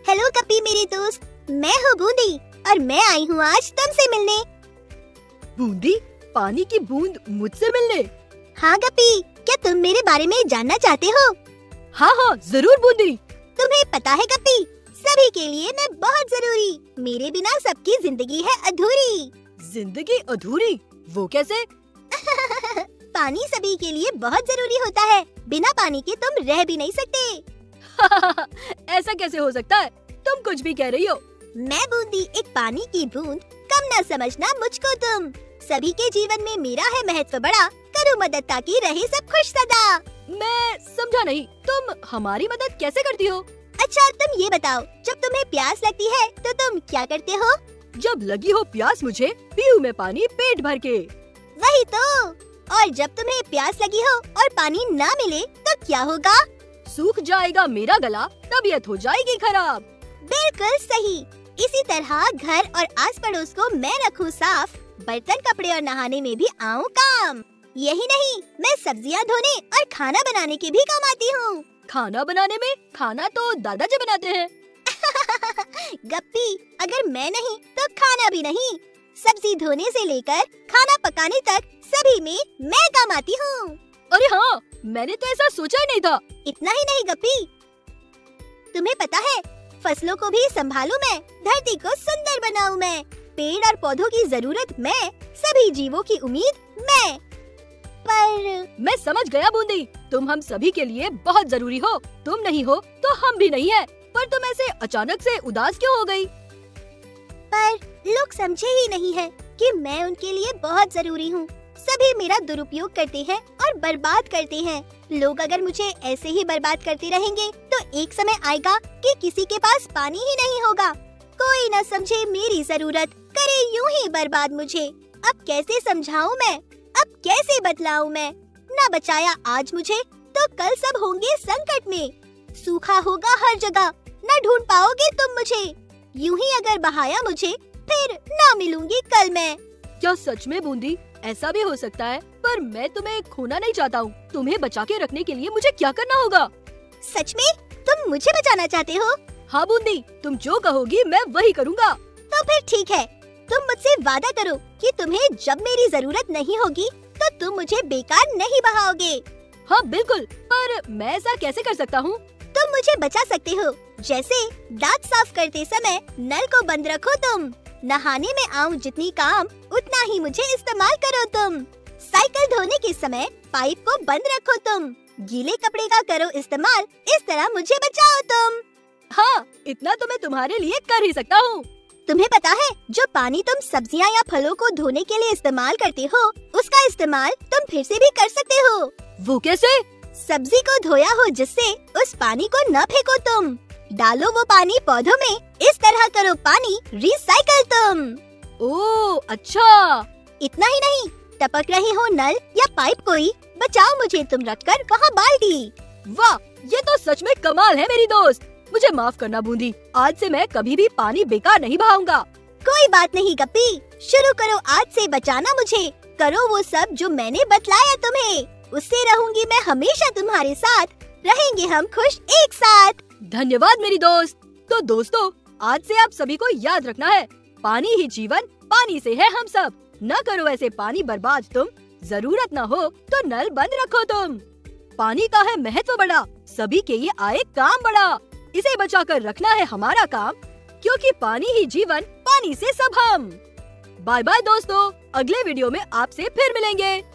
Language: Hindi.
हेलो कपी मेरे दोस्त, मैं हूँ बूंदी और मैं आई हूँ आज तुमसे मिलने। बूंदी, पानी की बूंद मुझसे मिलने? हाँ गप्पी, क्या तुम मेरे बारे में जानना चाहते हो? हाँ, जरूर बूंदी। तुम्हें पता है गप्पी, सभी के लिए मैं बहुत जरूरी, मेरे बिना सबकी जिंदगी है अधूरी। जिंदगी अधूरी? वो कैसे? पानी सभी के लिए बहुत जरूरी होता है, बिना पानी के तुम रह भी नहीं सकते। ऐसा कैसे हो सकता है? तुम कुछ भी कह रही हो। मैं बूंदी, एक पानी की बूंद, कम न समझना मुझको तुम। सभी के जीवन में मेरा है महत्व बड़ा, करो मदद ताकि रहे सब खुश सदा। मैं समझा नहीं, तुम हमारी मदद कैसे करती हो? अच्छा तुम ये बताओ, जब तुम्हें प्यास लगती है तो तुम क्या करते हो? जब लगी हो प्यास मुझे, पीऊं मैं पानी पेट भर के। वही तो। और जब तुम्हें प्यास लगी हो और पानी ना मिले तो क्या होगा? सूख जाएगा मेरा गला, तबीयत हो जाएगी खराब। बिल्कुल सही। इसी तरह घर और आस पड़ोस को मैं रखूं साफ, बर्तन कपड़े और नहाने में भी आऊं काम। यही नहीं, मैं सब्जियां धोने और खाना बनाने के भी काम आती हूँ। खाना बनाने में? खाना तो दादाजी बनाते हैं। गप्पी, अगर मैं नहीं तो खाना भी नहीं। सब्जी धोने से लेकर खाना पकाने तक सभी में मैं काम आती हूँ। अरे हाँ, मैंने तो ऐसा सोचा ही नहीं था। इतना ही नहीं गप्पी, तुम्हें पता है फसलों को भी संभालूं मैं, धरती को सुंदर बनाऊं मैं, पेड़ और पौधों की जरूरत मैं, सभी जीवों की उम्मीद मैं। पर मैं समझ गया बूंदी, तुम हम सभी के लिए बहुत जरूरी हो। तुम नहीं हो तो हम भी नहीं है। पर तुम ऐसे अचानक से उदास क्यों हो गई? पर लोग समझे ही नहीं है कि मैं उनके लिए बहुत जरूरी हूँ। सभी मेरा दुरुपयोग करते हैं और बर्बाद करते हैं। लोग अगर मुझे ऐसे ही बर्बाद करते रहेंगे तो एक समय आएगा कि किसी के पास पानी ही नहीं होगा। कोई न समझे मेरी जरूरत, करे यूं ही बर्बाद मुझे। अब कैसे समझाऊं मैं, अब कैसे बतलाऊं मैं? न बचाया आज मुझे तो कल सब होंगे संकट में। सूखा होगा हर जगह, न ढूंढ पाओगे तुम मुझे। यूं ही अगर बहाया मुझे, फिर ना मिलूंगी कल मैं। क्या सच में बूंदी, ऐसा भी हो सकता है? पर मैं तुम्हें खोना नहीं चाहता हूँ। तुम्हें बचा के रखने के लिए मुझे क्या करना होगा? सच में तुम मुझे बचाना चाहते हो? हाँ बूंदी, तुम जो कहोगी मैं वही करूँगा। तो फिर ठीक है, तुम मुझसे वादा करो कि तुम्हें जब मेरी जरूरत नहीं होगी तो तुम मुझे बेकार नहीं बहाओगे। हाँ बिल्कुल, पर मैं ऐसा कैसे कर सकता हूँ? तुम मुझे बचा सकते हो, जैसे दांत साफ करते समय नल को बंद रखो तुम। नहाने में आऊं जितनी काम, उतना ही मुझे इस्तेमाल करो तुम। साइकिल धोने के समय पाइप को बंद रखो तुम। गीले कपड़े का करो इस्तेमाल, इस तरह मुझे बचाओ तुम। हाँ, इतना तो मैं तुम्हारे लिए कर ही सकता हूँ। तुम्हें पता है, जो पानी तुम सब्जियां या फलों को धोने के लिए इस्तेमाल करते हो, उसका इस्तेमाल तुम फिर से भी कर सकते हो। वो कैसे? सब्जी को धोया हो जिससे, उस पानी को न फेंको तुम, डालो वो पानी पौधों में। इस तरह करो पानी रिसाइकल तुम। ओह अच्छा। इतना ही नहीं, टपक रही हो नल या पाइप कोई, बचाओ मुझे तुम रखकर वहाँ बाल्टी। वाह, ये तो सच में कमाल है मेरी दोस्त। मुझे माफ करना बूंदी, आज से मैं कभी भी पानी बेकार नहीं बहाऊंगा। कोई बात नहीं गप्पी, शुरू करो आज से बचाना मुझे। करो वो सब जो मैंने बतलाया तुम्हें, उससे रहूंगी मैं हमेशा तुम्हारे साथ। रहेंगे हम खुश एक साथ। धन्यवाद मेरी दोस्त। तो दोस्तों, आज से आप सभी को याद रखना है, पानी ही जीवन, पानी से है हम सब। न करो ऐसे पानी बर्बाद तुम, जरूरत न हो तो नल बंद रखो तुम। पानी का है महत्व बड़ा, सभी के ये आए काम बड़ा। इसे बचाकर रखना है हमारा काम, क्योंकि पानी ही जीवन, पानी से सब हम। बाय बाय दोस्तों, अगले वीडियो में आपसे फिर मिलेंगे।